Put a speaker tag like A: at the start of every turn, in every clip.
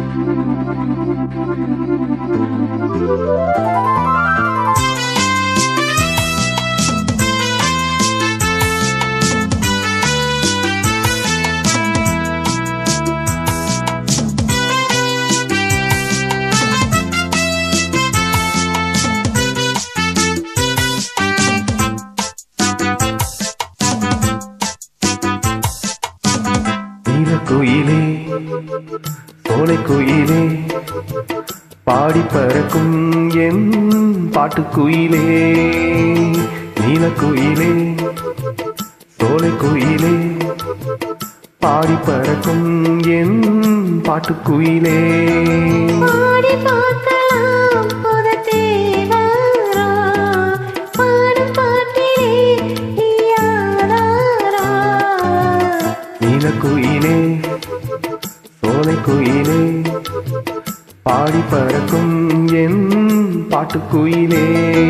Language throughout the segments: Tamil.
A: குயிலே சோலை குயிலே பாடி பறக்கும் என் பாட்டுக்குயிலே நீலக்குயிலே சோலை குயிலே பாடி பறக்கும் என் பாட்டுக்குயிலே நீலக்குயிலே சோலை குயிலே பாடி பறக்கும் என் பாட்டுக்குயிலே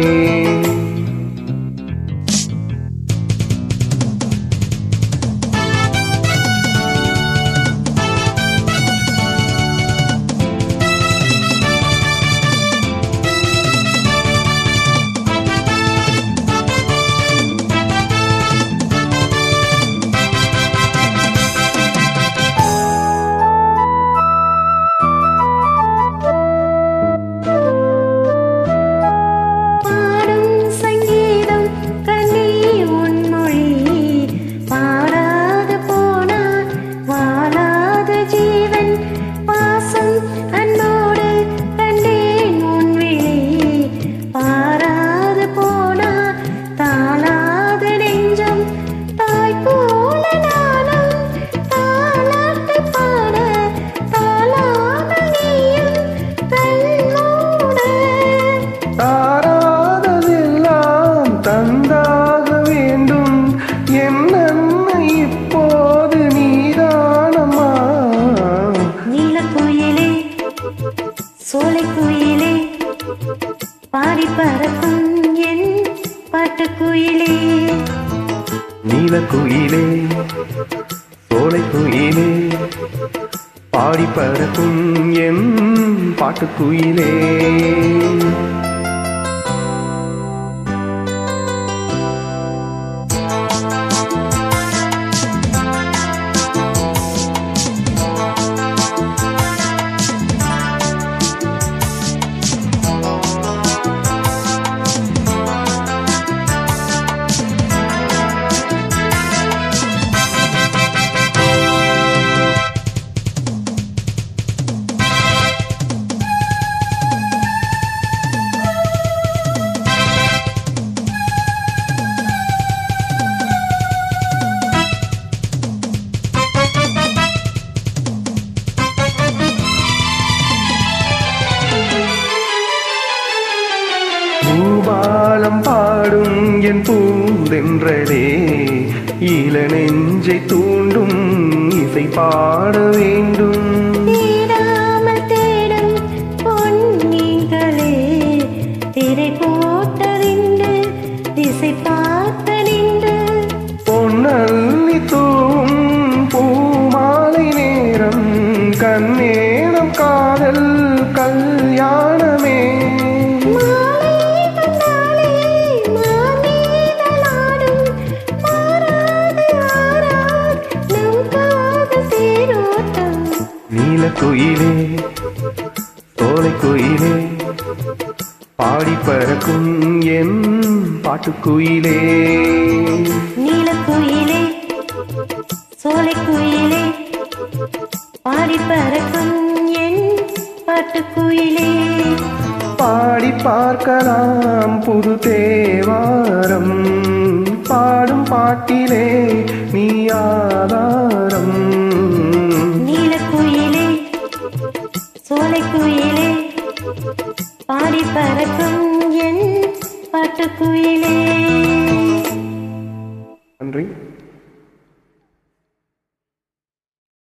B: சோலை குயிலே பாடி பறக்கும் என் பாட்டுக்குயிலே
A: நீலக்குயிலே சோலை குயிலே பாடி பறக்கும் என் பாட்டுக்குயிலே பூபாலம் பாடும் என் பூந்தென்றலே ஈழ நெஞ்சை தூண்டும் இசை பாட வேண்டும்
B: தேடாமல் தேடும் பொன்னிகளே திரை போட்டறிந்து திசை பார்த்தறிந்து
A: பொன்னல்லி தூவும் பூமாலை நேரம் கண்ணேனம் காதல் கல்யாணமே நீலக்குயிலே சோலை குயிலே பாடி பறக்கும் என் பாட்டுக்குயிலே
B: நீலக்குயிலே சோலை குயிலே பாடி பறக்கும் என் பாட்டுக்குயிலே
A: பாடி பார்க்கலாம் புது தேவாரம் பாடும் பாட்டிலே நீ ஆதாரம்
B: நீலக்குயிலே சோலை குயிலே பாடி பறக்கும் என் பாட்டுக்குயிலே